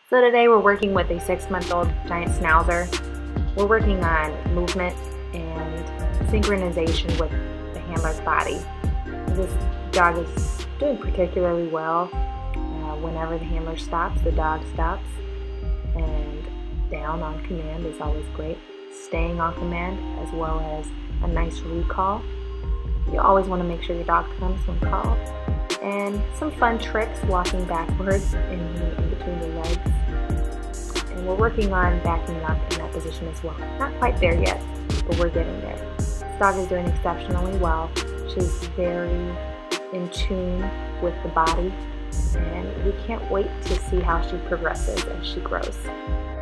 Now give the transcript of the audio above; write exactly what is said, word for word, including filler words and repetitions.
So today we're working with a six-month-old giant Schnauzer. We're working on movement and synchronization with the handler's body. This dog is doing particularly well. Uh, whenever the handler stops, the dog stops. And down on command is always great. Staying on command, as well as a nice recall. You always want to make sure your dog comes when called. And some fun tricks, walking backwards in, in between the legs. And we're working on backing up in that position as well. Not quite there yet, but we're getting there. This dog is doing exceptionally well. She's very in tune with the body, and we can't wait to see how she progresses as she grows.